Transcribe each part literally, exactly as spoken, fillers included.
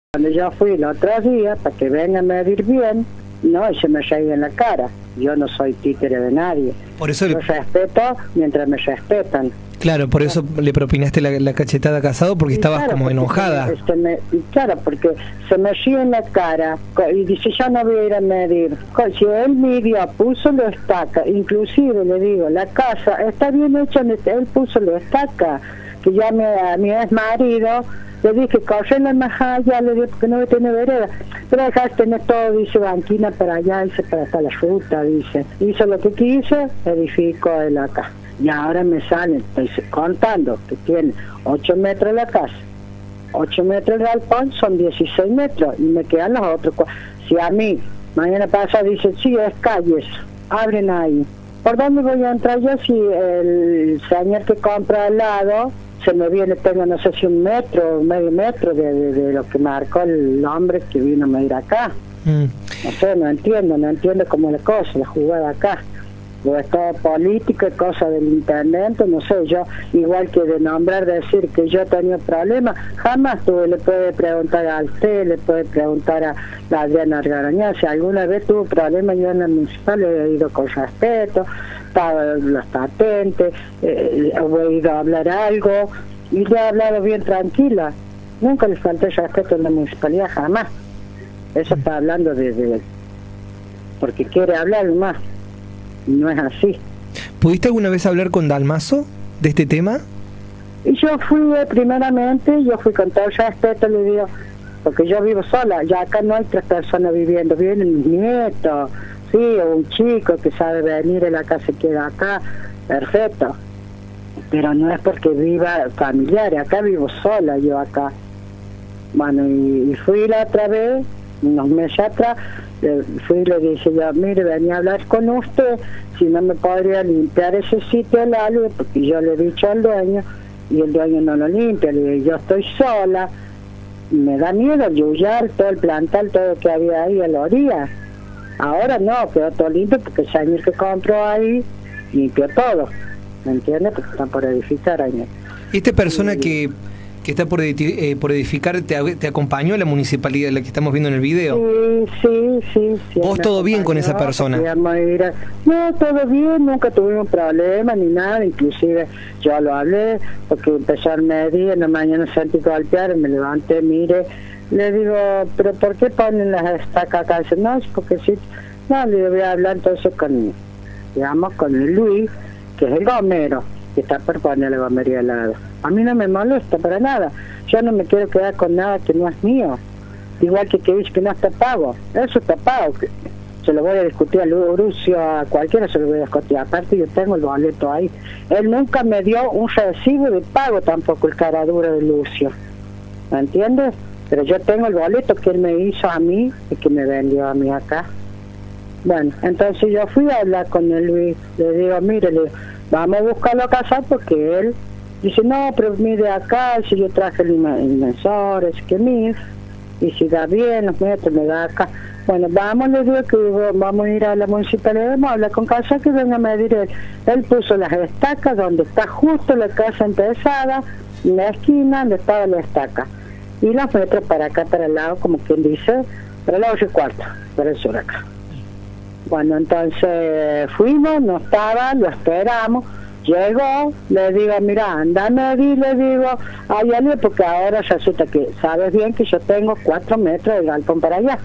Cuando yo fui el otro día, para que venga a medir bien, no, y se me reía en la cara. Yo no soy títere de nadie. Por eso yo le... respeto mientras me respetan. Claro, por eso le propinaste la, la cachetada a Casado, porque y estabas claro, como porque enojada. Se me, se me, y claro, porque se me ríe en la cara y dice, yo no voy a ir a medir. Si él midió, puso la estaca, inclusive le digo, la casa está bien hecha, él puso la estaca, que ya me, a mi ex marido le dije, corre la más allá, le dije, porque no tiene vereda. Pero acá tener todo, dice, banquina para allá, dice, para hasta la ruta, dice. Hizo lo que quiso, edificó él acá. Y ahora me salen, estoy contando, que tiene ocho metros la casa, ocho metros el galpón, son dieciséis metros, y me quedan los otros. Si a mí, mañana pasa, dice, sí, es calles, abren ahí. ¿Por dónde voy a entrar yo si el señor que compra al lado se me viene, tengo no sé si un metro, medio metro de, de, de lo que marcó el hombre que vino a medir acá? Mm. No sé, no entiendo, no entiendo cómo la cosa, la jugada acá. O es todo político y cosa del intendente, no sé, yo, igual que de nombrar, decir que yo tenía problemas, jamás tuve, le puede preguntar a usted, le puede preguntar a la Adriana Argarañá, si alguna vez tuvo problemas yo en la municipal, he ido con respeto, los patentes, eh, he ido a hablar algo, y le he hablado bien tranquila, nunca le falté respeto en la municipalidad, jamás. Eso está hablando de, de porque quiere hablar más. No es así. ¿Pudiste alguna vez hablar con Dalmazo de este tema? Y yo fui, primeramente, yo fui con todo el respeto, le digo, porque yo vivo sola, ya acá no hay tres personas viviendo, viven mis nietos, sí, o un chico que sabe venir en la casa se queda acá, perfecto. Pero no es porque viva familiar, acá vivo sola yo acá. Bueno, y, y fui la otra vez, unos meses atrás, Le fui y le dije yo, mire, venía a hablar con usted, si no me podría limpiar ese sitio al lado, porque yo le he dicho al dueño, y el dueño no lo limpia, le dije, yo estoy sola, me da miedo yuyar todo el plantal, todo lo que había ahí a la orilla. Ahora no, quedó todo limpio, porque el señor que compró ahí, limpió todo, ¿me entiendes? Porque están por edificar ahí. ¿Y esta persona y, que... que está por, eh, por edificar, te, te acompañó a la municipalidad, la que estamos viendo en el video? Sí, sí, sí. sí ¿Vos todo bien con esa persona? A, no, todo bien, nunca tuvimos problema ni nada, inclusive yo lo hablé, porque empezó a medir, en la mañana sentí golpear, me levanté, mire, le digo, pero ¿por qué ponen las estacas acá? Dice, no, es porque sí, no, le voy a hablar entonces con, digamos, con el Luis, que es el gomero, que está por poner la gomería al lado. A mí no me molesta para nada. Yo no me quiero quedar con nada que no es mío. Igual que que dice que no está pago. Eso está pago. Se lo voy a discutir a Lucio, a cualquiera se lo voy a discutir. Aparte yo tengo el boleto ahí. Él nunca me dio un recibo de pago tampoco, el cara duro de Lucio. ¿Me entiendes? Pero yo tengo el boleto que él me hizo a mí y que me vendió a mí acá. Bueno, entonces yo fui a hablar con él Luis. Le digo, mire, le, vamos a buscarlo a casa porque él... Dice, no, pero mire acá, si yo traje el inmensor, es que mire, y si da bien, los metros me da acá. Bueno, vamos, le digo que vamos a ir a la municipalidad, vamos a hablar con casa que venga a medir él. Él puso las estacas donde está justo la casa empezada, en la esquina donde estaba la estaca. Y los metros para acá, para el lado, como quien dice, para el lado y cuarto, para el sur acá. Bueno, entonces fuimos, no estaba, lo esperamos. Llegó, le digo, mira, anda a medir, le digo, ay, Ale, porque ahora resulta que sabes bien que yo tengo cuatro metros de galpón para allá.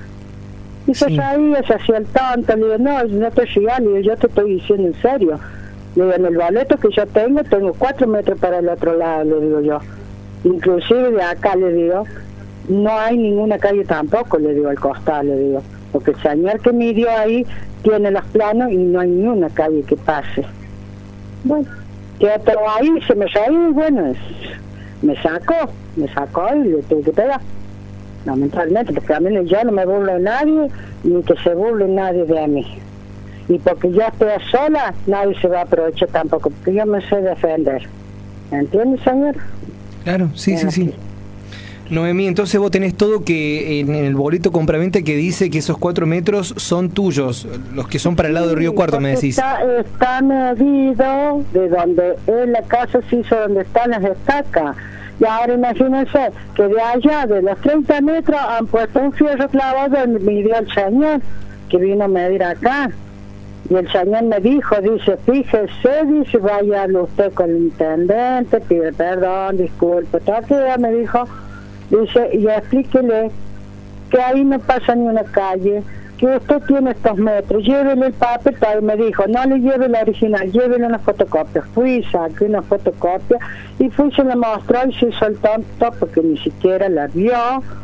Y pues sí. Ahí se hacía el tonto, le digo, no, no te rías, le digo, yo te estoy diciendo en serio. Le digo, en el boleto que yo tengo, tengo cuatro metros para el otro lado, le digo yo. Inclusive de acá, le digo, no hay ninguna calle tampoco, le digo, al costado, le digo. Porque el señor que midió ahí tiene los planos y no hay ni una calle que pase. Bueno, quedó todo ahí, se me salió y bueno, es, me sacó, me sacó y le tuve que pegar. Lamentablemente, porque a mí yo no me burlo de nadie, ni que se burle nadie de mí. Y porque yo estoy sola, nadie se va a aprovechar tampoco, porque yo me sé defender. ¿Entiendes, señor? Claro, sí, es sí, así. sí. Noemí, entonces vos tenés todo que en el boleto compraventa que dice que esos cuatro metros son tuyos, los que son para el lado de Río Cuarto, me decís. Está, está medido de donde es la casa, se hizo donde están las estacas. Y ahora imagínense que de allá, de los treinta metros, han puesto un fierro clavado y me dio el señor que vino a medir acá. Y el señor me dijo, dice, fíjese, dice, vaya a hablar usted con el intendente, pide perdón, disculpe, todo aquello, me dijo, dice, y explíquele que ahí no pasa ni una calle, que usted tiene estos metros, llévele el papel, y me dijo, no le lleve la original, llévele una fotocopia. Fui, saqué una fotocopia, y fui, se la mostró y se hizo el tonto, porque ni siquiera la vio,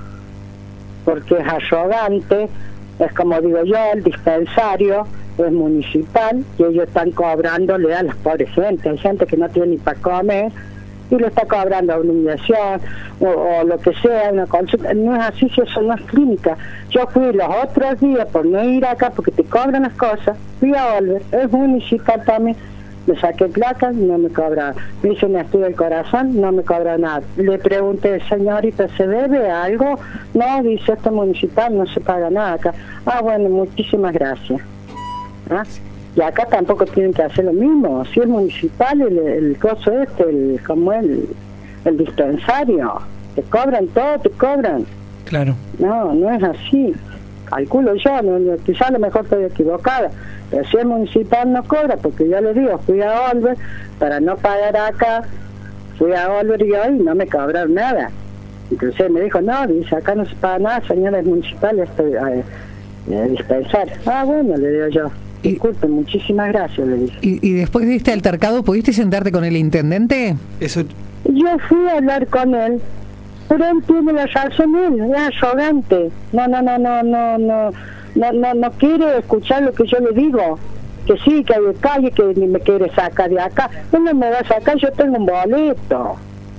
porque es arrogante, es como digo yo, el dispensario es municipal, y ellos están cobrándole a las pobres gente, hay gente que no tiene ni para comer, y le está cobrando una inyección o, o lo que sea, una consulta. No es así, si eso no es clínica. Yo fui los otros días por no ir acá porque te cobran las cosas, fui a Olver, es municipal también, me saqué placas, no me cobraron, me hice un estudio del corazón, no me cobra nada. Le pregunté, señorita, ¿se debe algo? No, dice, esto es municipal, no se paga nada acá. Ah, bueno, muchísimas gracias. ¿Ah? Y acá tampoco tienen que hacer lo mismo. Si es municipal, el, el coso este, el, como el, el dispensario, te cobran todo, te cobran. Claro. No, no es así. Calculo yo, no, no, quizá a lo mejor estoy equivocada. Pero si es municipal no cobra, porque yo le digo, fui a Olver para no pagar acá, fui a Olver y hoy no me cobraron nada. Entonces me dijo, no, dice, acá no se paga nada, señora, es municipal, esto eh, eh, dispensario. Ah, bueno, le digo yo. Disculpe, muchísimas gracias, le dije. ¿Y, y después de este altercado, pudiste sentarte con el intendente? Eso. Yo fui a hablar con él, pero él tiene la razón, él es arrogante. No, no, no, no, no, no, no, no, no quiere escuchar lo que yo le digo. Que sí, que hay calle, que ni me quiere sacar de acá. Él no me va a sacar, yo tengo un boleto.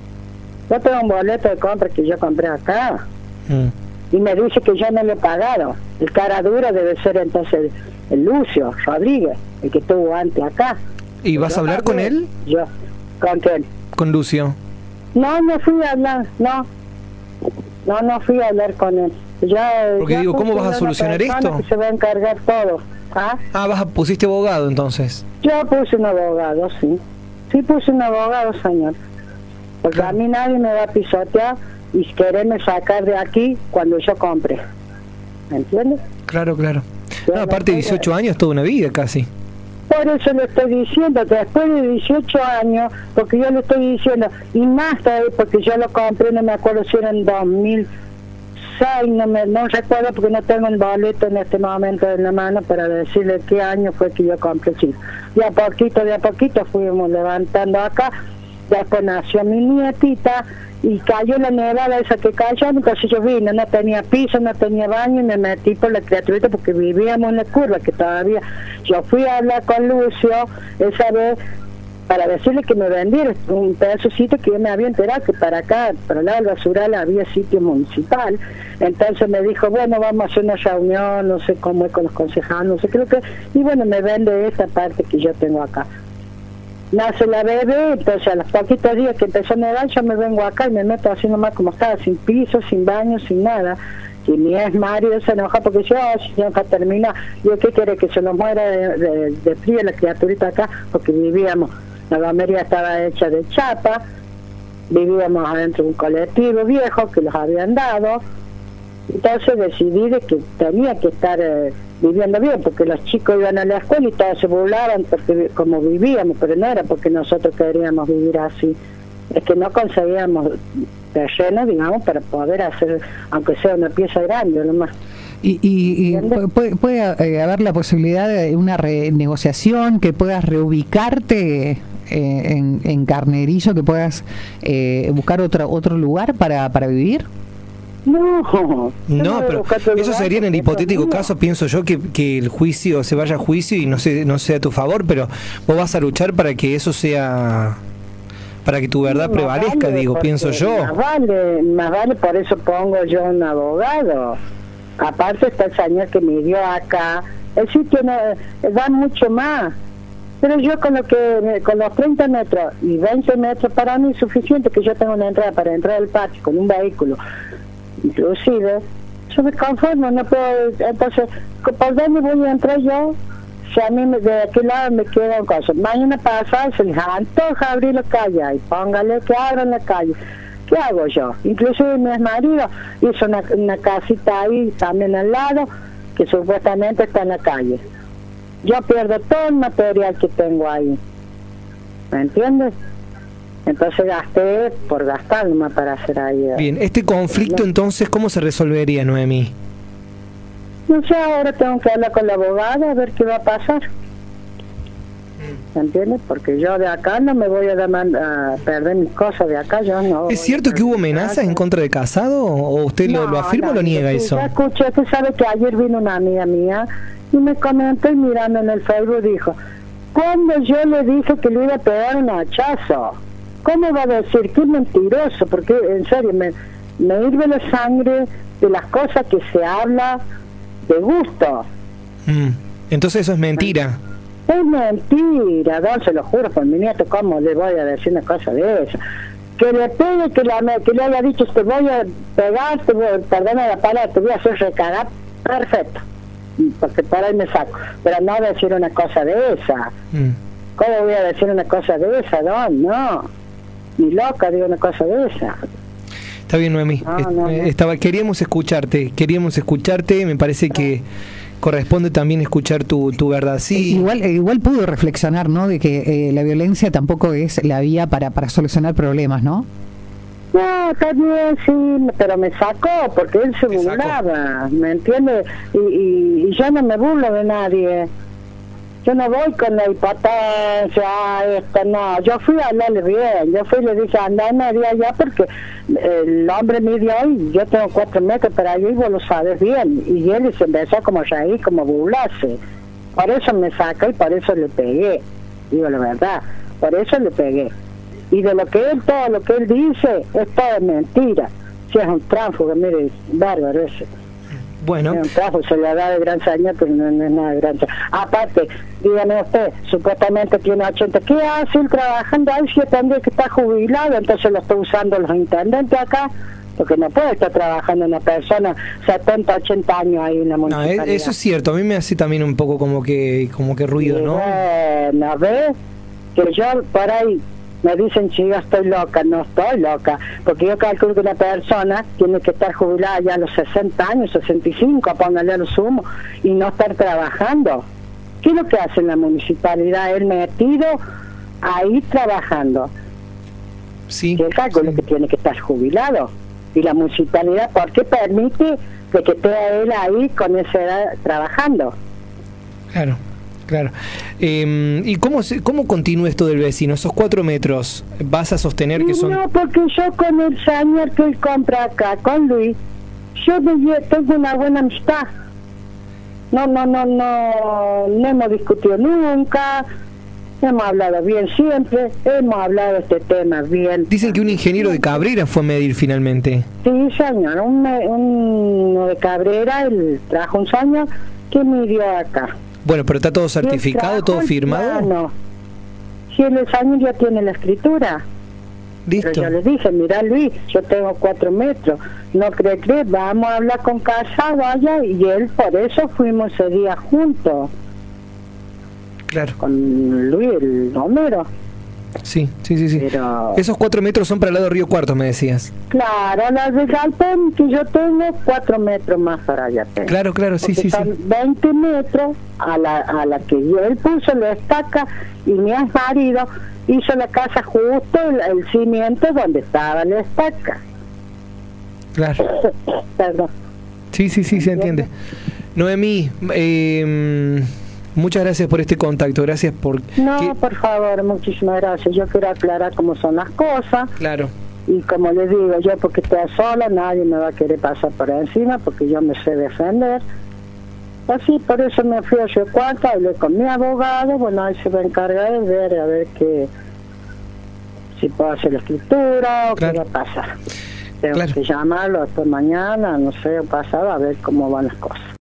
Yo tengo un boleto de compra que yo compré acá. Mm. Y me dice que yo no le he pagado. El cara dura debe ser entonces el Lucio Rodríguez, el que estuvo antes acá. ¿Y vas a hablar con él? Yo, ¿con quién? Con Lucio. No, no fui a hablar, no. No, no fui a hablar con él. Ya, Porque ya digo, ¿cómo vas a solucionar esto? Que se va a encargar todo. ¿Ah? Ah, vas a, pusiste abogado entonces. Yo puse un abogado, sí. Sí puse un abogado, señor. Porque claro, a mí nadie me va a pisotear y quererme sacar de aquí cuando yo compre. ¿Me entiendes? Claro, claro. No, aparte de dieciocho años, toda una vida casi. Por eso le estoy diciendo que después de dieciocho años, porque yo le estoy diciendo, y más tarde, porque yo lo compré, no me acuerdo si era en dos mil seis, no me no recuerdo porque no tengo el boleto en este momento en la mano para decirle qué año fue que yo compré, sí. De a poquito, de a poquito fuimos levantando acá, después nació mi nietita, y cayó la nevada esa que cayó, entonces yo vine, no tenía piso, no tenía baño, y me metí por la criaturita porque vivíamos en la curva, que todavía, yo fui a hablar con Lucio esa vez, para decirle que me vendiera un pedazo de sitio que yo me había enterado que para acá, para el lado del basural había sitio municipal. Entonces me dijo, bueno, vamos a hacer una reunión, no sé cómo es con los concejales, no sé, creo que, y bueno, me vende esta parte que yo tengo acá. Nace la bebé, entonces a los poquitos días que empezó a nevar, yo me vengo acá y me meto así nomás como estaba, sin piso, sin baño, sin nada. Y mi ex marido se enoja porque yo, oh, si ya está terminado, yo qué quiere que se nos muera de, de, de frío la criaturita acá, porque vivíamos, la gamería estaba hecha de chapa, vivíamos adentro de un colectivo viejo que los habían dado, entonces decidí de que tenía que estar eh, viviendo bien, porque los chicos iban a la escuela y todos se burlaban porque como vivíamos, pero no era porque nosotros queríamos vivir así, es que no conseguíamos terreno, digamos, para poder hacer, aunque sea una pieza grande, nomás. Y, y, y puede, puede eh, haber la posibilidad de una renegociación, que puedas reubicarte eh, en, en Carnerillo, que puedas eh, buscar otro otro lugar para, para vivir. No, no, pero eso sería en el hipotético caso, pienso yo, que, que el juicio se vaya a juicio y no se, no sea a tu favor, pero vos vas a luchar para que eso sea, para que tu verdad no, prevalezca, vale, digo, pienso yo. Más vale, más vale, por eso pongo yo un abogado. Aparte está el señor que me dio acá, el sitio no, da mucho más. Pero yo con lo que con los treinta metros y veinte metros para mí es suficiente, que yo tengo una entrada para entrar al patio con un vehículo. Inclusive, yo me conformo, no puedo, entonces, ¿por dónde voy a entrar yo? Si a mí me, de aquel lado me quedan cosas. Mañana pasada se les antoja abrir la calle y póngale que abran la calle. ¿qué hago yo? Inclusive mi marido hizo una, una casita ahí también al lado, que supuestamente está en la calle. Yo pierdo todo el material que tengo ahí, ¿me entiendes? Entonces gasté por gastar nomás para hacer ahí. Bien, este conflicto entonces, ¿cómo se resolvería, Noemí? No sé, ahora tengo que hablar con la abogada a ver qué va a pasar. ¿Me entiendes? Porque yo de acá no me voy a, a perder mis cosas de acá, yo no. ¿Es cierto que hubo amenazas en contra de Casado? ¿O usted no, lo, lo afirma no, o lo niega sí, eso? Ya escuché, tú sabes que ayer vino una amiga mía y me comentó y mirando en el Facebook dijo, cuando yo le dije que le iba a pegar un hachazo, ¿cómo va a decir? Qué mentiroso, porque en serio me, me hirve la sangre de las cosas que se habla de gusto. Mm. Entonces eso es mentira. Es mentira, don, se lo juro por mi nieto, ¿cómo le voy a decir una cosa de eso? Que le pegue, que, la, que le haya dicho, te voy a pegar, te voy, perdona la palabra, te voy a hacer recagar, perfecto, porque para ahí me saco, pero no decir una cosa de esa. Mm. ¿Cómo voy a decir una cosa de esa, don? No, ni loca digo una cosa de esa. Está bien, Noemí, no, no, no. Estaba, queríamos escucharte, queríamos escucharte, me parece que corresponde también escuchar tu, tu verdad. Sí. Igual, igual pudo reflexionar, ¿no? De que eh, la violencia tampoco es la vía para, para solucionar problemas, ¿no? No, está bien, sí, pero me sacó porque él se burlaba, ¿me entiendes? Y, y, y yo no me burlo de nadie. Yo no voy con la hipotencia, esto, no. Yo fui a hablarle bien. Yo fui y le dije, anda y media allá porque el hombre midió y yo tengo cuatro metros para allá y vos lo sabes bien. Y él se empezó como reír, como burlarse. Por eso me sacó y por eso le pegué. Digo la verdad, por eso le pegué. Y de lo que él, todo lo que él dice, es todo mentira. Si es un tránsfugo, mire, bárbaro ese. Bueno. Es un trabajo, se le da de gran saña, pero no, no es nada de gran saña. Aparte, dígame usted, supuestamente tiene ochenta, ¿qué hace él trabajando ahí si tendría que estar jubilado? Entonces lo está usando los intendentes acá, porque no puede estar trabajando una persona setenta, ochenta años ahí en la municipalidad. No, eso es cierto, a mí me hace también un poco como que como que ruido, y ¿no? Bueno, ¿ves? Que yo por ahí me dicen, si yo estoy loca, no estoy loca, porque yo calculo que una persona tiene que estar jubilada ya a los sesenta años, sesenta y cinco, póngale a lo sumo, y no estar trabajando. ¿Qué es lo que hace en la municipalidad? Él metido ahí trabajando. Sí. Yo calculo sí. que tiene que estar jubilado. Y la municipalidad, ¿por qué permite de que esté él ahí con esa edad trabajando? Claro. Claro. Eh, ¿Y cómo se, cómo continúa esto del vecino? Esos cuatro metros, ¿vas a sostener que son...? No, porque yo con el señor que él compra acá, con Luis, yo tengo una buena amistad. No, no, no, no, no hemos discutido nunca, hemos hablado bien siempre, hemos hablado de este tema bien. Dicen que un ingeniero de Cabrera fue a medir finalmente. Sí, señor, un, un de Cabrera, él trajo un señor que midió acá. Bueno, pero está todo certificado, todo firmado. No, si el año ya tiene la escritura. Listo. Pero yo le dije, mira Luis, yo tengo cuatro metros, no cree que vamos a hablar con Casado allá, y él por eso fuimos ese día juntos. Claro. Con Luis, el Romero. Sí, sí, sí, sí. Pero... Esos cuatro metros son para el lado de Río Cuarto, me decías. Claro, las de Galpón que yo tengo, cuatro metros más para allá tengo. Claro, claro, sí, sí, son sí. veinte metros a la, a la que yo, él puso la estaca y mi marido hizo la casa justo el, el cimiento donde estaba la estaca. Claro. Perdón. Sí, sí, sí, se entiende. Noemí, eh... muchas gracias por este contacto, gracias por... No, que... por favor, muchísimas gracias. Yo quiero aclarar cómo son las cosas. Claro. Y como les digo, yo porque estoy sola, nadie me va a querer pasar por encima, porque yo me sé defender. Así, por eso me fui a su cuarto, hablé con mi abogado, bueno, ahí se va a encargar de ver, a ver qué... si puedo hacer la escritura o claro. qué va a pasar. Tengo claro. que llamarlo hasta mañana, no sé, pasado, a ver cómo van las cosas.